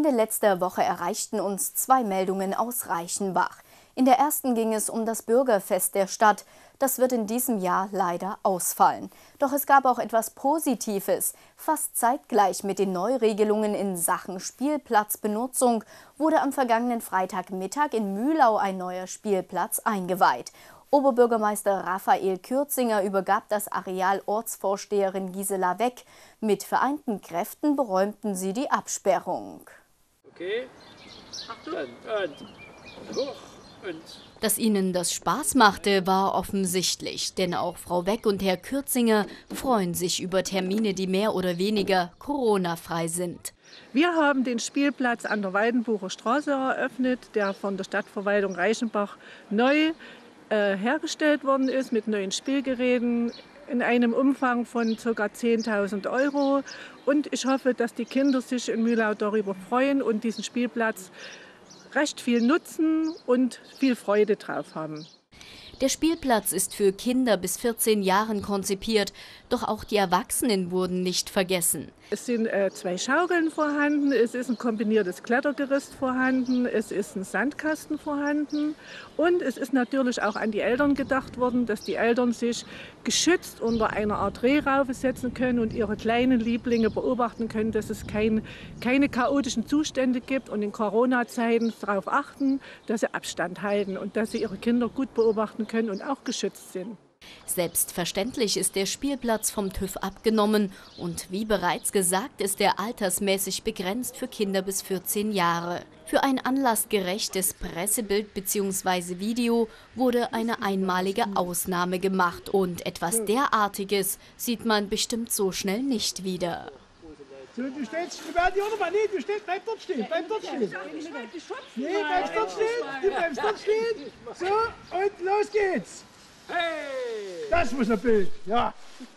Ende letzter Woche erreichten uns 2 Meldungen aus Reichenbach. In der ersten ging es um das Bürgerfest der Stadt. Das wird in diesem Jahr leider ausfallen. Doch es gab auch etwas Positives. Fast zeitgleich mit den Neuregelungen in Sachen Spielplatzbenutzung wurde am vergangenen Freitagmittag in Mühlau ein neuer Spielplatz eingeweiht. Oberbürgermeister Raphael Kürzinger übergab das Areal Ortsvorsteherin Gisela Weck. Mit vereinten Kräften beräumten sie die Absperrung. Okay, und hoch und... Dass ihnen das Spaß machte, war offensichtlich, denn auch Frau Weck und Herr Kürzinger freuen sich über Termine, die mehr oder weniger Corona-frei sind. Wir haben den Spielplatz an der Weidenbucher Straße eröffnet, der von der Stadtverwaltung Reichenbach neu hergestellt worden ist mit neuen Spielgeräten in einem Umfang von ca. 10.000 €. Und ich hoffe, dass die Kinder sich in Mühlau darüber freuen und diesen Spielplatz recht viel nutzen und viel Freude drauf haben. Der Spielplatz ist für Kinder bis 14 Jahren konzipiert, doch auch die Erwachsenen wurden nicht vergessen. Es sind 2 Schaukeln vorhanden, es ist ein kombiniertes Klettergerüst vorhanden, es ist ein Sandkasten vorhanden und es ist natürlich auch an die Eltern gedacht worden, dass die Eltern sich geschützt unter einer Art Rehraufe setzen können und ihre kleinen Lieblinge beobachten können, dass es keine chaotischen Zustände gibt und in Corona-Zeiten darauf achten, dass sie Abstand halten und dass sie ihre Kinder gut beobachten können und auch geschützt sind. Selbstverständlich ist der Spielplatz vom TÜV abgenommen und wie bereits gesagt, ist er altersmäßig begrenzt für Kinder bis 14 Jahre. Für ein anlassgerechtes Pressebild bzw. Video wurde eine einmalige Ausnahme gemacht und etwas derartiges sieht man bestimmt so schnell nicht wieder. So, du stehst, du bleib dort stehen, bleib dort stehen. Nee, bleib dort stehen, du bleibst dort stehen. So, und los geht's. Hey! Das muss ein Bild, ja.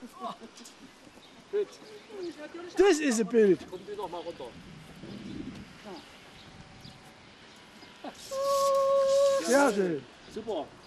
Das ist ein Bild. Komm die noch mal runter. Sehr schön. Super.